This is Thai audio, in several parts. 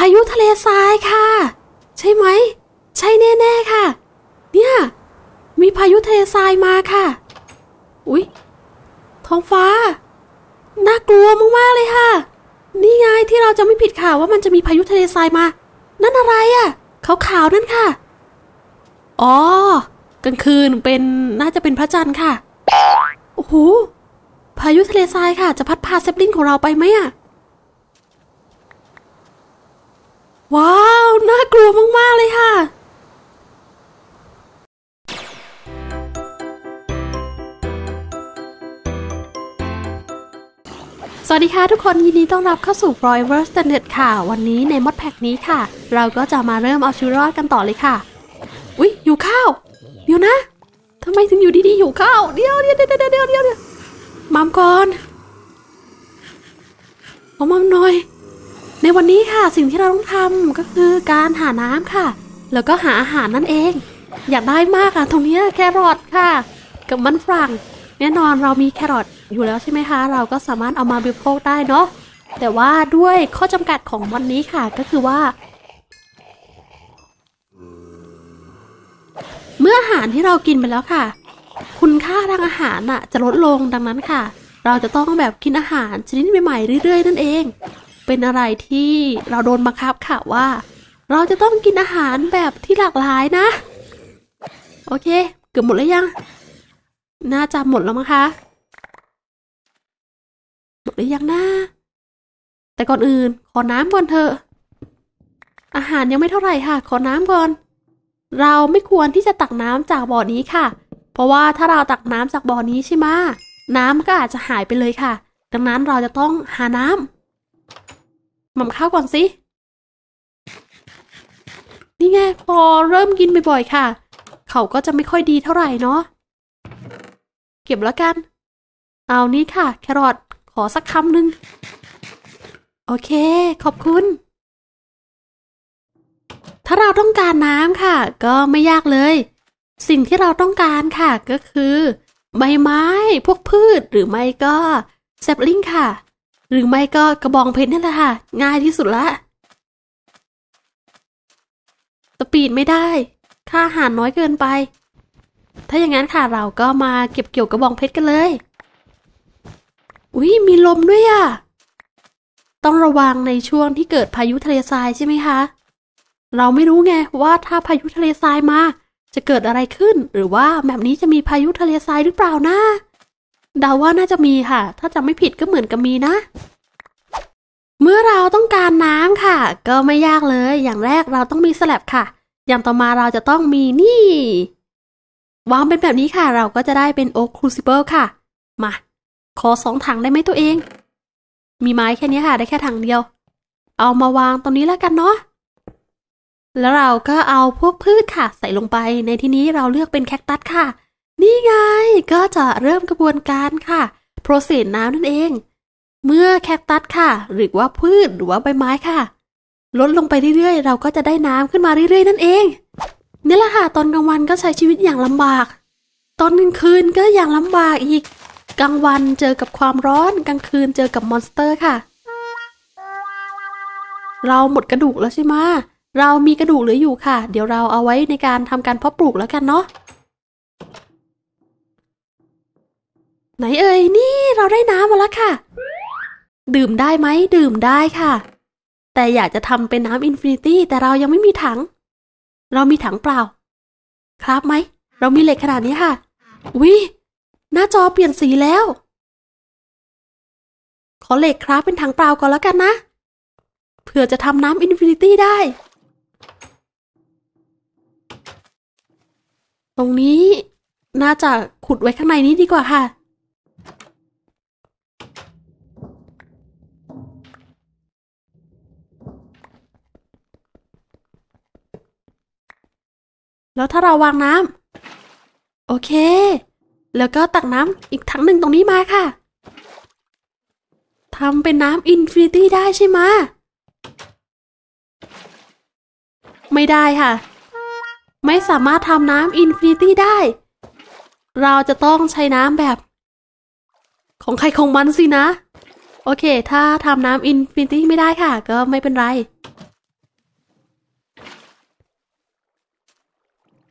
ายุทะเลทรายค่ะใช่ไหมใช่แน่ๆค่ะเนี่ยมีพายุทะเลทรายมาค่ะอุ๊ยท้องฟ้าน่ากลัวมากๆเลยค่ะนี่ไงที่เราจะไม่ผิดค่ะว่ามันจะมีพายุทะเลทรายมานั่นอะไรอ่ะขาวๆนั่นค่ะอ๋อกลางคืนเป็นน่าจะเป็นพระจันทร์ค่ะโอ้โหพายุทะเลทรายค่ะจะพัดพาเซปลินของเราไปไหมอ่ะว้าวน่ากลัวมากๆเลยค่ะสวัสดีค่ะทุกคนยินดีต้อนรับเข้าสู่ Forever Standard ค่ะวันนี้ในมอดแพ็กนี้ค่ะเราก็จะมาเริ่มเอาชีวิตรอดกันต่อเลยค่ะอุ๊ยหิวข้าวเดี๋ยวนะทำไมถึงอยู่ดีๆหิวข้าวเดี๋ยวมัมก่อนเอามัมหน่อยในวันนี้ค่ะสิ่งที่เราต้องทำก็คือการหาน้ำค่ะแล้วก็หาอาหารนั่นเองอยากได้มากอ่ะตรงนี้แครอทค่ะกับมันฝรั่งแน่นอนเรามีแครอทอยู่แล้วใช่ไหมคะเราก็สามารถเอามาบริโภคได้เนาะแต่ว่าด้วยข้อจำกัดของวันนี้ค่ะก็คือว่าเมื่ออาหารที่เรากินไปแล้วค่ะคุณค่าทางอาหารน่ะจะลดลงดังนั้นค่ะเราจะต้องแบบกินอาหารชนิดใหม่ๆเรื่อยๆนั่นเองเป็นอะไรที่เราโดนบังคับค่ะว่าเราจะต้องกินอาหารแบบที่หลากหลายนะโอเคเกือบหมดแล้วยังน่าจะหมดแล้วมั้งคะหมดหรือยังนะแต่ก่อนอื่นขอน้ำก่อนเถอะอาหารยังไม่เท่าไหร่ค่ะขอน้ำก่อนเราไม่ควรที่จะตักน้ำจากบ่อนี้ค่ะเพราะว่าถ้าเราตักน้ำจากบ่อนี้ใช่ไหมน้ำก็อาจจะหายไปเลยค่ะดังนั้นเราจะต้องหาน้ำหม่ำข้าวก่อนสินี่ไงพอเริ่มกินบ่อยๆค่ะเขาก็จะไม่ค่อยดีเท่าไหร่เนาะเก็บแล้วกันเอานี่ค่ะแครอทขอสักคำหนึ่งโอเคขอบคุณถ้าเราต้องการน้ำค่ะก็ไม่ยากเลยสิ่งที่เราต้องการค่ะก็คือใบไม้พวกพืชหรือไม่ก็แซปลิงค่ะหรือไม่ก็กระบองเพชรนี่แหละค่ะง่ายที่สุดละสปีดไม่ได้ค่าอาหารน้อยเกินไปถ้าอย่างนั้นค่ะเราก็มาเก็บเกี่ยวกระบองเพชรกันเลยอุ๊ยมีลมด้วยอ่ะต้องระวังในช่วงที่เกิดพายุทะเลทรายใช่ไหมคะเราไม่รู้ไงว่าถ้าพายุทะเลทรายมาจะเกิดอะไรขึ้นหรือว่าแบบนี้จะมีพายุทะเลทรายหรือเปล่านะเดาว่าน่าจะมีค่ะถ้าจำไม่ผิดก็เหมือนกับมีนะเมื่อเราต้องการน้ำค่ะก็ไม่ยากเลยอย่างแรกเราต้องมีสแลบค่ะอย่างต่อมาเราจะต้องมีนี่วางเป็นแบบนี้ค่ะเราก็จะได้เป็นโอ๊คครูซิเบิลค่ะมาขอ2 ถังได้ไหมตัวเองมีไม้แค่นี้ค่ะได้แค่ถังเดียวเอามาวางตรงนี้แล้วกันเนาะแล้วเราก็เอาพวกพืชค่ะใส่ลงไปในที่นี้เราเลือกเป็นแคคตัสค่ะนี่ไงก็จะเริ่มกระบวนการค่ะโปรเซสน้ำนั่นเองเมื่อแคคตัสค่ะหรือว่าพืชหรือว่าใบไม้ค่ะลดลงไปเรื่อยๆเราก็จะได้น้ำขึ้นมาเรื่อยๆนั่นเองนี่แหละค่ะตอนกลางวันก็ใช้ชีวิตอย่างลำบากตอนกลางคืนก็อย่างลำบากอีกกลางวันเจอกับความร้อนกลางคืนเจอกับมอนสเตอร์ค่ะเราหมดกระดูกแล้วใช่ไหมเรามีกระดูกเหลืออยู่ค่ะเดี๋ยวเราเอาไว้ในการทำการเพาะปลูกแล้วกันเนาะไหนเอ่ยนี่เราได้น้ำมาแล้วค่ะดื่มได้ไหมดื่มได้ค่ะแต่อยากจะทำเป็นน้ำอินฟินิตี้แต่เรายังไม่มีถังเรามีถังเปล่าครับไหมเรามีเหล็กขนาดนี้ค่ะอุ๊ยหน้าจอเปลี่ยนสีแล้วขอเหล็กครับเป็นถังเปล่าก่อนแล้วกันนะเผื่อจะทำน้ำอินฟินิตี้ได้ตรงนี้น่าจะขุดไว้ข้างในนี้ดีกว่าค่ะแล้วถ้าเราวางน้ำโอเคแล้วก็ตักน้ำอีกถังหนึ่งตรงนี้มาค่ะทำเป็นน้ำอินฟินิตี้ได้ใช่ไหมไม่ได้ค่ะไม่สามารถทำน้ำอินฟินิตี้ได้เราจะต้องใช้น้ำแบบของใครของมันสินะโอเคถ้าทำน้ำอินฟินิตี้ไม่ได้ค่ะก็ไม่เป็นไร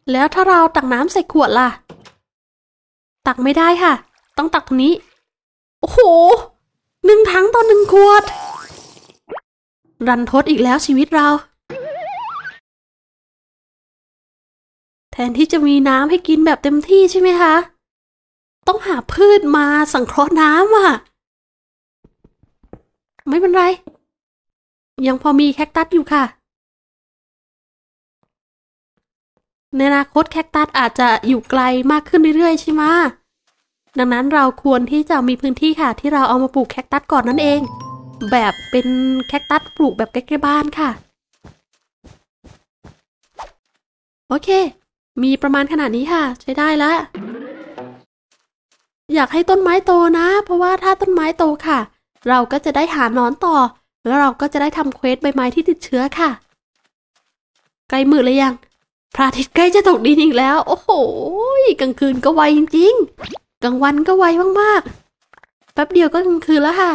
แล้วถ้าเราตักน้ำใส่ขวดล่ะตักไม่ได้ค่ะต้องตักตรงนี้โอ้โห1 ถังต่อ1 ขวดรันทดอีกแล้วชีวิตเราแทนที่จะมีน้ำให้กินแบบเต็มที่ใช่ไหมคะต้องหาพืชมาสังเคราะห์น้ำอ่ะไม่เป็นไรยังพอมีแคคตัสอยู่ค่ะในอนาคตแคคตัสอาจจะอยู่ไกลมากขึ้นเรื่อยๆใช่ไหมดังนั้นเราควรที่จะมีพื้นที่ค่ะที่เราเอามาปลูกแคคตัสก่อนนั่นเองแบบเป็นแคคตัสปลูกแบบใกล้ๆบ้านค่ะโอเคมีประมาณขนาดนี้ค่ะใช้ได้แล้วอยากให้ต้นไม้โตนะเพราะว่าถ้าต้นไม้โตค่ะเราก็จะได้หาหนอนต่อแล้วเราก็จะได้ทำเควสใบไม้ที่ติดเชื้อค่ะใกล้มืดเลยยังพระอาทิตย์ใกล้จะตกดินอีกแล้วโอ้โหกลางคืนก็ไวจริงๆกลางวันก็ไวมากๆแป๊บเดียวก็กลางคืนแล้วค่ะ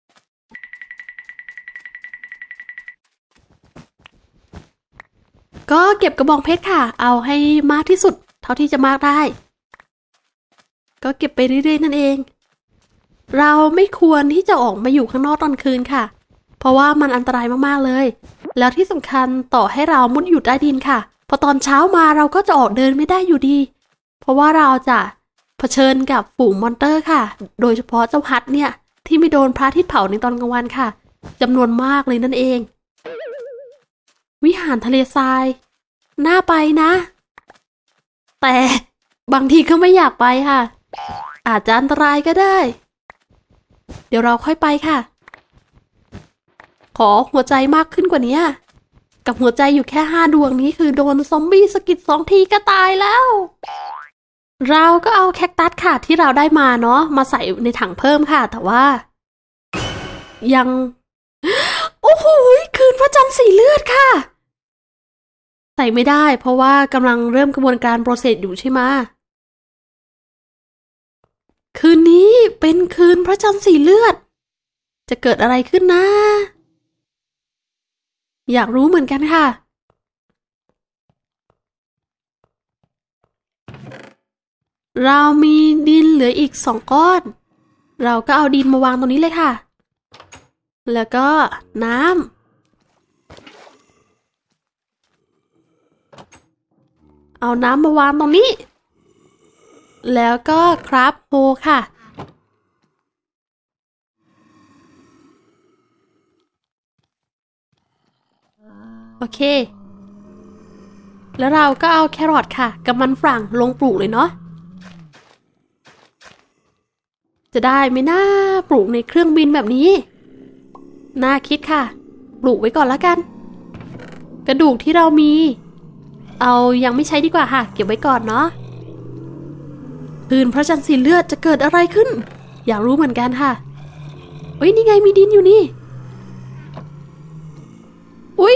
ก็เก็บกระบองเพชรค่ะเอาให้มากที่สุดเท่าที่จะมากได้ก็เก็บไปเรื่อยๆนั่นเองเราไม่ควรที่จะออกมาอยู่ข้างนอกตอนคืนค่ะเพราะว่ามันอันตรายมากๆเลยแล้วที่สำคัญต่อให้เรามุดอยู่ใต้ดินค่ะพอตอนเช้ามาเราก็จะออกเดินไม่ได้อยู่ดีเพราะว่าเราจะเผชิญกับฝูงมอนเตอร์ค่ะโดยเฉพาะเจ้าฮัทเนี่ยที่ไม่โดนพระอาทิตย์เผาในตอนกลางวันค่ะจำนวนมากเลยนั่นเองวิหารทะเลทรายน่าไปนะแต่บางทีก็ไม่อยากไปค่ะอาจจะอันตรายก็ได้เดี๋ยวเราค่อยไปค่ะขอหัวใจมากขึ้นกว่านี้กับหัวใจอยู่แค่5 ดวงนี้คือโดนซอมบี้สะกิด2 ทีก็ตายแล้วเราก็เอาแคคตัสค่ะที่เราได้มาเนาะมาใส่ในถังเพิ่มค่ะแต่ว่ายังโอ้โหคืนพระจันทร์สีเลือดค่ะใส่ไม่ได้เพราะว่ากำลังเริ่มกระบวนการโปรเซสอยู่ใช่ไหมคืนนี้เป็นคืนพระจันทร์สีเลือดจะเกิดอะไรขึ้นนะอยากรู้เหมือนกันค่ะเรามีดินเหลืออีก2 ก้อนเราก็เอาดินมาวางตรงนี้เลยค่ะแล้วก็น้ำเอาน้ำมาวางตรงนี้แล้วก็ครับโฮค่ะโอเคแล้วเราก็เอาแครอทค่ะกับมันฝรั่งลงปลูกเลยเนาะจะได้ไหมน่าปลูกในเครื่องบินแบบนี้น่าคิดค่ะปลูกไว้ก่อนละกันกระดูกที่เรามีเอายังไม่ใช้ดีกว่าค่ะเก็บไว้ก่อนเนาะคืนพระจันทร์สีเลือดจะเกิดอะไรขึ้นอยากรู้เหมือนกันค่ะเฮ้ยนี่ไงมีดินอยู่นี่อุ๊ย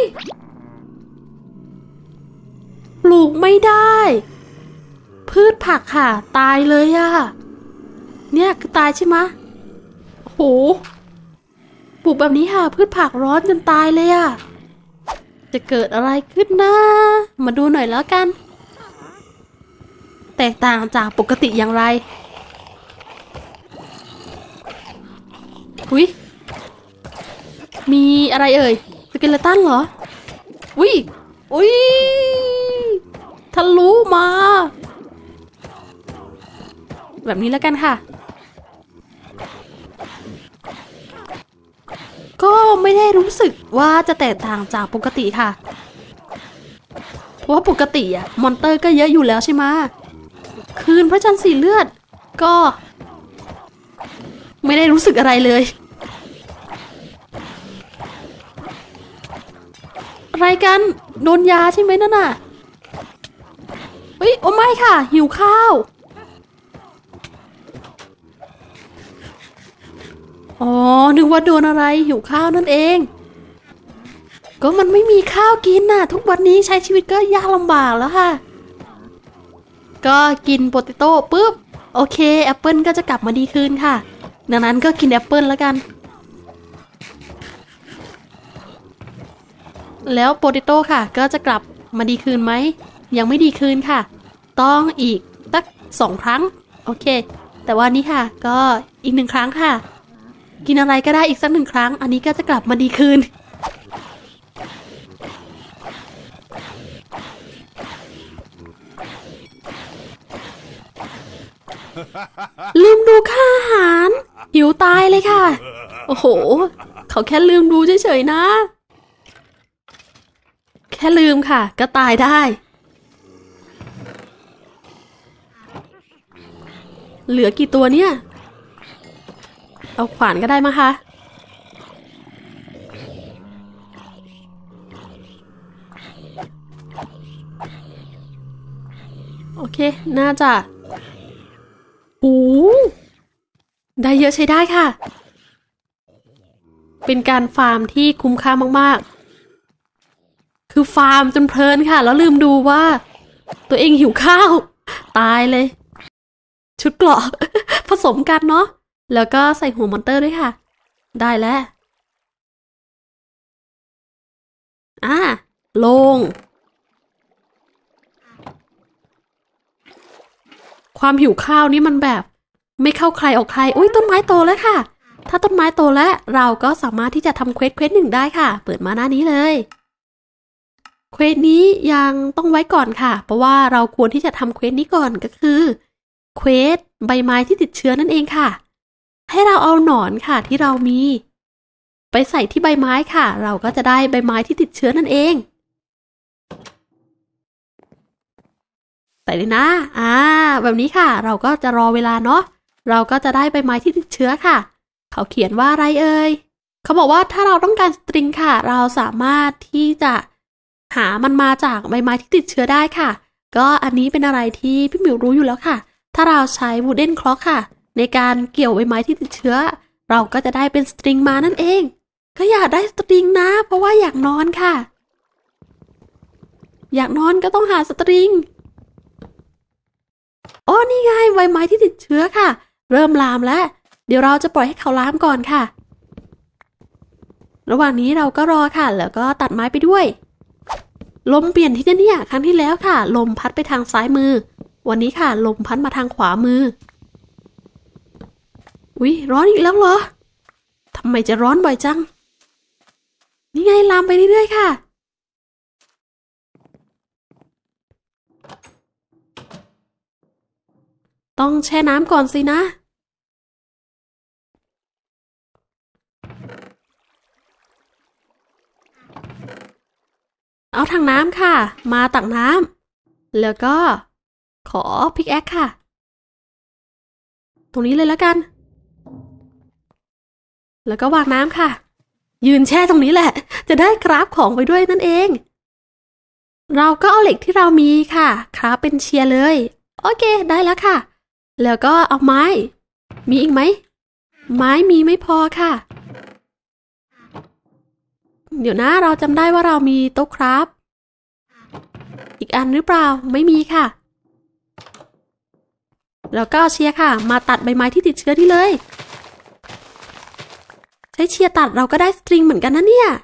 ปลูกไม่ได้พืชผักค่ะตายเลยอะเนี่ยคือตายใช่ไหมโหปลูกแบบนี้ค่ะพืชผักร้อนจนตายเลยอะจะเกิดอะไรขึ้นนะมาดูหน่อยแล้วกันแตกต่างจากปกติอย่างไรอุ๊ยมีอะไรเอ่ยสเกเลตันเหรออุ๊ยอุ๊ยทะลุมาแบบนี้แล้วกันค่ะก็ไม่ได้รู้สึกว่าจะแตกต่างจากปกติค่ะเพราะว่าปกติอะมอนเตอร์ก็เยอะอยู่แล้วใช่ไหมคืนพระจันทร์สีเลือดก็ไม่ได้รู้สึกอะไรเลยอะไรกันโดนยาใช่ไหมนั่นน่ะเฮ้ยโอ้ไม่ค่ะหิวข้าวอ๋อนึกว่าโดนอะไรหิวข้าวนั่นเองก็มันไม่มีข้าวกินน่ะทุกวันนี้ใช้ชีวิตก็ยากลำบากแล้วค่ะก็กินโปเตโต้ปุ๊บโอเคแอปเปิลก็จะกลับมาดีคืนค่ะดังนั้นก็กินแอปเปิลแล้วกันแล้วโปเตโต้ค่ะก็จะกลับมาดีคืนไหมยังไม่ดีคืนค่ะต้องอีกสัก2 ครั้งโอเคแต่ว่านี้ค่ะก็อีก1 ครั้งค่ะกินอะไรก็ได้อีกสัก1 ครั้งอันนี้ก็จะกลับมาดีคืนลืมดูค่าอาหารหิวตายเลยค่ะโอ้โหเขาแค่ลืมดูเฉยๆนะแค่ลืมค่ะก็ตายได้เหลือกี่ตัวเนี่ยเอาขวานก็ได้มาคะโอเคน่าจะโอ้ได้เยอะใช้ได้ค่ะเป็นการฟาร์มที่คุ้มค่ามากๆคือฟาร์มจนเพลินค่ะแล้วลืมดูว่าตัวเองหิวข้าวตายเลยชุดเกราะ ผสมกันเนาะแล้วก็ใส่หัวมอนเตอร์ด้วยค่ะได้แล้วลงความหิวข้าวนี่มันแบบไม่เข้าใครออกใครอุ้ยต้นไม้โตแล้วค่ะถ้าต้นไม้โตแล้วเราก็สามารถที่จะทำเควสหนึ่งได้ค่ะเปิดมาหน้านี้เลยเควสนี้ยังต้องไว้ก่อนค่ะเพราะว่าเราควรที่จะทำเควสนี้ก่อนก็คือเควสใบไม้ที่ติดเชื้อนั่นเองค่ะให้เราเอาหนอนค่ะที่เรามีไปใส่ที่ใบไม้ค่ะเราก็จะได้ใบไม้ที่ติดเชื้อนั่นเองใส่เลยนะแบบนี้ค่ะเราก็จะรอเวลาเนาะเราก็จะได้ใบไม้ที่ติดเชื้อค่ะเขาเขียนว่าอะไรเอ่ยเขาบอกว่าถ้าเราต้องการสตริงค่ะเราสามารถที่จะหามันมาจากใบไม้ที่ติดเชื้อได้ค่ะก็อันนี้เป็นอะไรที่พี่หมิวรู้อยู่แล้วค่ะถ้าเราใช้วูดเด้นคล็อกค่ะในการเกี่ยวใบไม้ที่ติดเชื้อเราก็จะได้เป็นสตริงมานั่นเองก็อยากได้สตริงนะเพราะว่าอยากนอนค่ะอยากนอนก็ต้องหาสตริงโอ้นี่ไงใบไม้ที่ติดเชื้อค่ะเริ่มลามแล้วเดี๋ยวเราจะปล่อยให้เขาลามก่อนค่ะระหว่างนี้เราก็รอค่ะแล้วก็ตัดไม้ไปด้วยลมเปลี่ยนที่เนี่ยครั้งที่แล้วค่ะลมพัดไปทางซ้ายมือวันนี้ค่ะลมพัดมาทางขวามืออุ๊ยร้อนอีกแล้วเหรอทำไมจะร้อนบ่อยจังนี่ไงลามไปเรื่อยๆค่ะต้องแช่น้ำก่อนสินะเอาถังน้ำค่ะมาตักน้ำแล้วก็ขอพิกแอคค่ะตรงนี้เลยแล้วกันแล้วก็วางน้ำค่ะยืนแช่ตรงนี้แหละจะได้คราฟของไปด้วยนั่นเองเราก็เอาเหล็กที่เรามีค่ะคราฟเป็นเชียร์เลยโอเคได้แล้วค่ะแล้วก็เอาไม้มีอีกไหมไม้มีไม่พอค่ะเดี๋ยวนะเราจำได้ว่าเรามีโต๊ะคราฟอีกอันหรือเปล่าไม่มีค่ะแล้วก็เชียร์ค่ะมาตัดใบไม้ที่ติดเชื้อที่เลยใช้เชียร์ตัดเราก็ได้สตริงเหมือนกันนะเนี่ย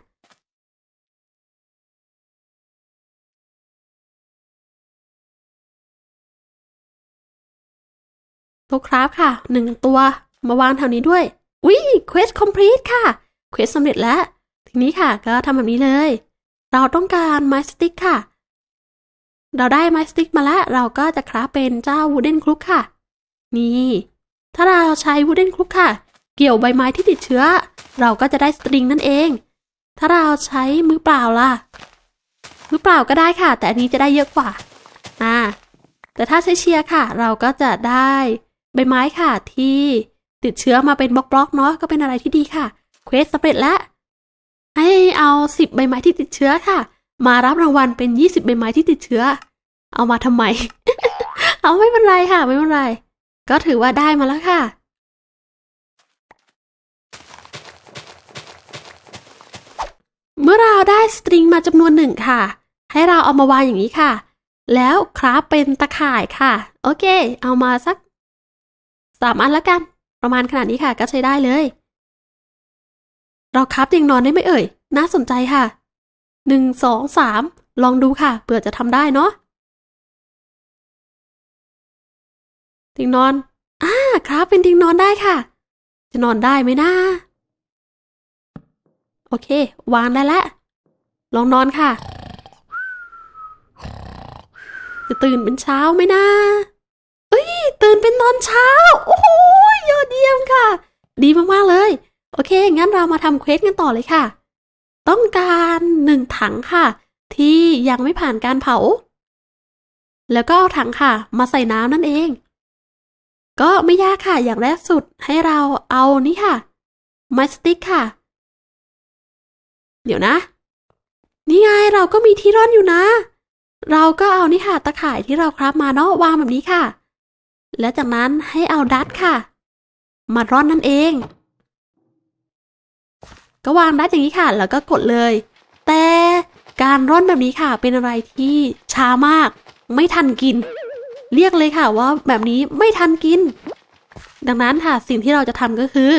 โต๊ะคราฟค่ะ1 ตัวมาวางแถวนี้ด้วยอุ๊ยเควสคอมพลีทค่ะเควสสำเร็จแล้วทีนี้ค่ะก็ทำแบบนี้เลยเราต้องการไม้สติ๊กค่ะเราได้ไม้สติ๊กมาแล้วเราก็จะคราฟเป็นเจ้าวูดเด้นคลุกค่ะนี่ถ้าเราใช้วูดเด้นคลุกค่ะเกี่ยวใบไม้ที่ติดเชื้อเราก็จะได้สตริงนั่นเองถ้าเราใช้มือเปล่าล่ะมือเปล่าก็ได้ค่ะแต่อันนี้จะได้เยอะกว่าแต่ถ้าใช้เชียร์ค่ะเราก็จะได้ใบไม้ค่ะที่ติดเชื้อมาเป็นบล็อกๆเนาะก็เป็นอะไรที่ดีค่ะเควสสำเร็จแล้วให้เอา10 ใบไม้ที่ติดเชื้อค่ะมารับรางวัลเป็น20 ใบไม้ที่ติดเชื้อเอามาทำไม เอาไม่เป็นไรค่ะไม่เป็นไรก็ถือว่าได้มาแล้วค่ะเมื่อเราได้สตริงมาจำนวน1ค่ะให้เราเอามาวางอย่างนี้ค่ะแล้วคราฟเป็นตะข่ายค่ะโอเคเอามาสัก3 อันแล้วกันประมาณขนาดนี้ค่ะก็ใช้ได้เลยเราคราฟเตียงนอนได้ไหมเอ่ยน่าสนใจค่ะ1 2 3ลองดูค่ะเผื่อจะทำได้เนาะเตียงนอนครับเป็นเตียงนอนได้ค่ะจะนอนได้ไหมนะโอเควางได้แล้วลองนอนค่ะจะตื่นเป็นเช้าไหมนะตื่นเป็นตอนเช้าโอ้โหยอดเยี่ยมค่ะดีมากๆเลยโอเคงั้นเรามาทำเควสกันต่อเลยค่ะต้องการ1ถังค่ะที่ยังไม่ผ่านการเผาแล้วก็เอาถังค่ะมาใส่น้ำนั่นเองก็ไม่ยากค่ะอย่างแรกสุดให้เราเอานี่ค่ะไม้สติ๊กค่ะเดี๋ยวนะนี่ไงเราก็มีที่ร่อนอยู่นะเราก็เอานี่ค่ะตะข่ายที่เราคราฟมาเนาะวางแบบนี้ค่ะแล้วจากนั้นให้เอาดัตค่ะมาร่อนนั่นเองก็วางดัตอย่างนี้ค่ะแล้วก็กดเลยแต่การร่อนแบบนี้ค่ะเป็นอะไรที่ช้ามากไม่ทันกินเรียกเลยค่ะว่าแบบนี้ไม่ทันกินดังนั้นค่ะสิ่งที่เราจะทำก็คือ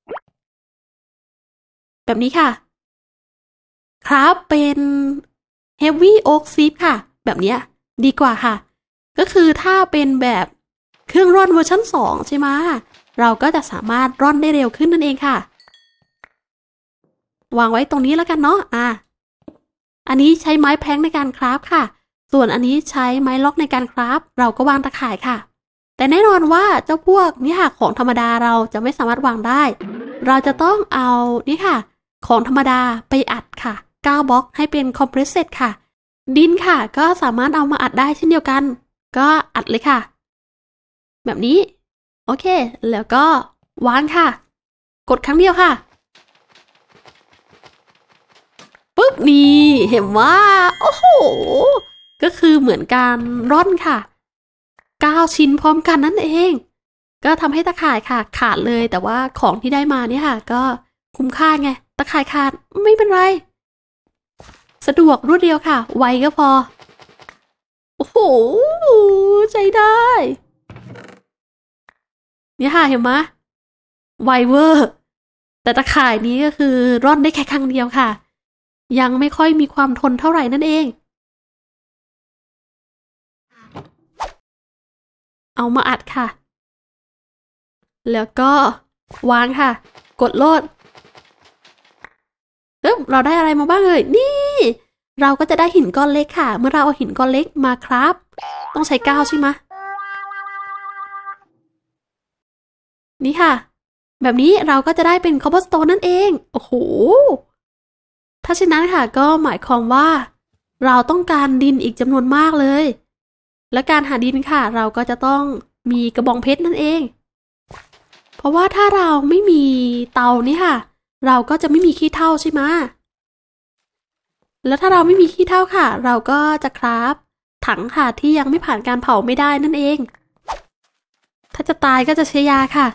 แบบนี้ค่ะครับเป็น Heavy Oak Seed ค่ะแบบนี้ดีกว่าค่ะก็คือถ้าเป็นแบบเครื่องร่อนเวอร์ชัน2ใช่ไหมเราก็จะสามารถร่อนได้เร็วขึ้นนั่นเองค่ะวางไว้ตรงนี้แล้วกันเนาะอันนี้ใช้ไม้แพลงในการคราฟค่ะส่วนอันนี้ใช้ไม้ล็อกในการคราฟเราก็วางตะข่ายค่ะแต่แน่นอนว่าเจ้าพวกนี่ค่ะของธรรมดาเราจะไม่สามารถวางได้เราจะต้องเอานี่ค่ะของธรรมดาไปอัดค่ะ9บล็อกให้เป็นคอมเพรสเซตค่ะดินค่ะก็สามารถเอามาอัดได้เช่นเดียวกันก็อัดเลยค่ะแบบนี้โอเคแล้วก็วางค่ะกดครั้งเดียวค่ะปุ๊บนี่เห็นว่าโอ้โหก็คือเหมือนการร่อนค่ะ9ชิ้นพร้อมกันนั่นเองก็ทำให้ตะข่ายค่ะขาดเลยแต่ว่าของที่ได้มาเนี่ยค่ะก็คุ้มค่าไงตะข่ายขาดไม่เป็นไรสะดวกรวดเร็วค่ะไวก็พอโอ้โหใจได้เนี่ยค่ะเห็นไหมไวเวอร์แต่ตะข่ายนี้ก็คือร่อนได้แค่ครั้งเดียวค่ะยังไม่ค่อยมีความทนเท่าไหร่นั่นเองเอามาอัดค่ะแล้วก็วางค่ะกดโหลดเราได้อะไรมาบ้างเลยนี่เราก็จะได้หินก้อนเล็กค่ะเมื่อเราเอาหินก้อนเล็กมาครับต้องใช้9ใช่ไหมนี่ค่ะแบบนี้เราก็จะได้เป็นคอ b เ e อร์สโตนนั่นเองโอ้โหถ้าเช่นนั้นค่ะก็หมายความว่าเราต้องการดินอีกจำนวนมากเลยและการหาดินค่ะเราก็จะต้องมีกระบองเพชรนั่นเองเพราะว่าถ้าเราไม่มีเตานี่ค่ะเราก็จะไม่มีขี้เถ้าใช่ไหมแล้วถ้าเราไม่มีขี้เถ้าค่ะเราก็จะคราฟถังค่ะที่ยังไม่ผ่านการเผาไม่ได้นั่นเองถ้าจะตายก็จะใช้ยาค่ะ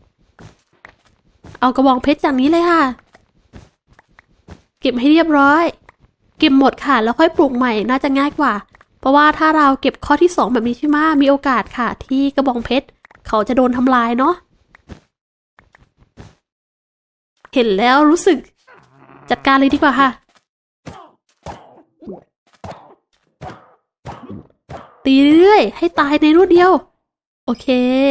เอากระบองเพชรจากนี้เลยค่ะเก็บให้เรียบร้อยเก็บหมดค่ะแล้วค่อยปลูกใหม่น่าจะง่ายกว่าเพราะว่าถ้าเราเก็บข้อที่2แบบนี้ใช่ไหมมีโอกาสค่ะที่กระบองเพชรเขาจะโดนทำลายเนาะเห็นแล้วรู้สึกจัดการเลยดีกว่าค่ะตีเรื่อยๆให้ตายในรวดเดียวโอเค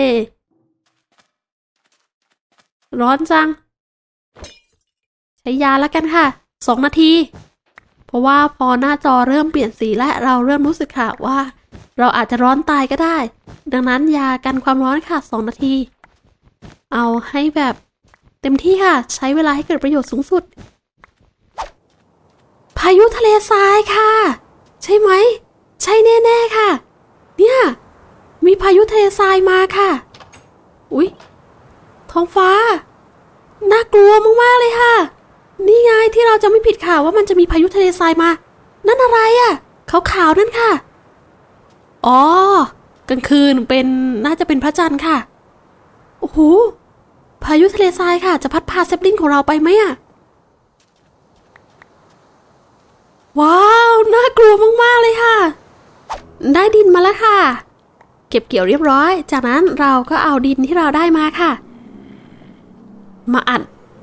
ร้อนจังใช้ยาแล้วกันค่ะ2 นาทีเพราะว่าพอหน้าจอเริ่มเปลี่ยนสีและเราเริ่มรู้สึกค่ะว่าเราอาจจะร้อนตายก็ได้ดังนั้นยากันความร้อนค่ะ2 นาทีเอาให้แบบเต็มที่ค่ะใช้เวลาให้เกิดประโยชน์สูงสุดพายุทะเลทรายค่ะใช่ไหมใช่แน่ๆค่ะเนี่ยมีพายุทะเลทรายมาค่ะอุ๊ยท้องฟ้าน่ากลัวมากๆเลยค่ะนี่ไงที่เราจะไม่ผิดค่ะว่ามันจะมีพายุทะเลทรายมานั่นอะไรอ่ะขาวๆนั่นค่ะอ๋อกลางคืนเป็นน่าจะเป็นพระจันทร์ค่ะโอ้โหพายุทะเลทรายค่ะจะพัดพาเซปลินของเราไปไหมอ่ะว้าวน่ากลัวมากๆเลยค่ะได้ดินมาแล้วค่ะเก็บเกี่ยวเรียบร้อยจากนั้นเราก็เอาดินที่เราได้มาค่ะมาอัด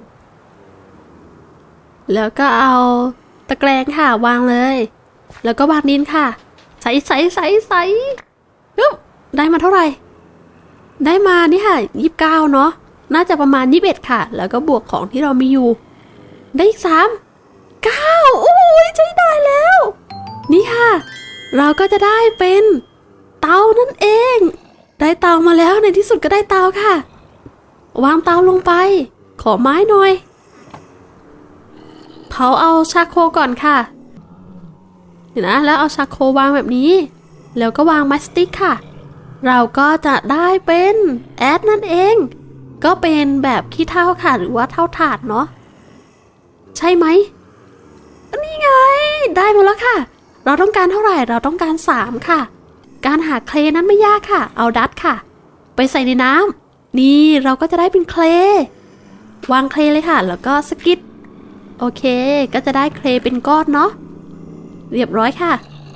แล้วก็เอาตะแกรงค่ะวางเลยแล้วก็วางดินค่ะใส่ปึ๊บได้มาเท่าไหร่ได้มานี่ค่ะ29เนาะน่าจะประมาณ21ค่ะแล้วก็บวกของที่เรามีอยู่ได้อีก9โอ้ยใช้ได้แล้วนี่ค่ะเราก็จะได้เป็นเตานั่นเองได้เตามาแล้วในที่สุดก็ได้เตาค่ะวางเตาลงไปขอไม้หน่อยเผาเอาชาโคก่อนค่ะเห็นนะแล้วเอาชาโควางแบบนี้แล้วก็วางไม้สติ๊กค่ะเราก็จะได้เป็นแอดนั่นเองก็เป็นแบบขี้เถ้าค่ะหรือว่าเท่าถ่านเนาะใช่ไหมนี่ไงได้มาแล้วค่ะเราต้องการเท่าไหร่เราต้องการ3ค่ะการหาเคลนั้นไม่ยากค่ะเอาดัตค่ะไปใส่ในน้ำนี่เราก็จะได้เป็นเคลวางเคลเลยค่ะแล้วก็สกิดโอเคก็จะได้เคลเป็นก้อนเนาะเรียบร้อยค่ะ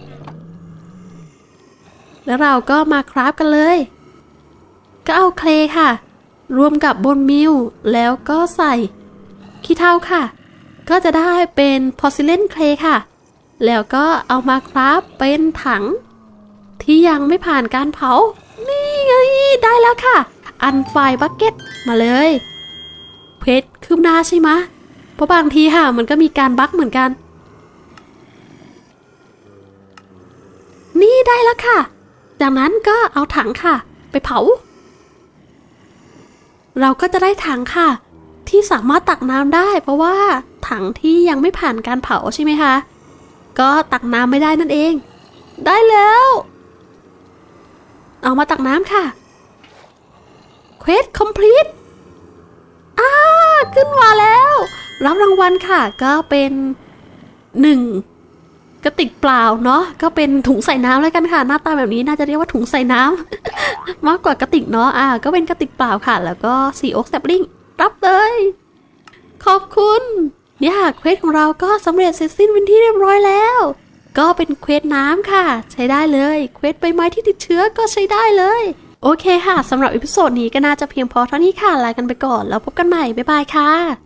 แล้วเราก็มาคราฟกันเลยก็เอาเคลค่ะรวมกับโบนมิลแล้วก็ใส่ขี้เถ้าค่ะก็จะได้เป็นพอร์ซิเลนเคลค่ะแล้วก็เอามาคราฟเป็นถังที่ยังไม่ผ่านการเผานี่ไงได้แล้วค่ะอันไฟบักเก็ตมาเลยเพชรคืบหน้าใช่ไหมเพราะบางทีค่ะมันก็มีการบั๊กเหมือนกันนี่ได้แล้วค่ะจากนั้นก็เอาถังค่ะไปเผาเราก็จะได้ถังค่ะที่สามารถตักน้ำได้เพราะว่าถังที่ยังไม่ผ่านการเผาใช่ไหมคะก็ตักน้ำไม่ได้นั่นเองได้แล้วเอามาตักน้ำค่ะเควสคอมพลีทขึ้นมาแล้วรับรางวัลค่ะก็เป็น1กระติกเปล่าเนาะก็เป็นถุงใส่น้ำแล้วกันค่ะหน้าตาแบบนี้น่าจะเรียกว่าถุงใส่น้ำ มากกว่ากระติกเนาะก็เป็นกระติกเปล่าค่ะแล้วก็ซีโอ๊กแซปลิงรับเลยขอบคุณเนี่ยเควสของเราก็สำเร็จเสร็จสิ้นเป็นที่เรียบร้อยแล้วก็เป็นเควสน้ำค่ะใช้ได้เลยเควสใบไม้ที่ติดเชื้อก็ใช้ได้เลยโอเคค่ะสำหรับอีพิโซดนี้ก็น่าจะเพียงพอเท่านี้ค่ะลากันไปก่อนแล้วพบกันใหม่บ๊ายบายค่ะ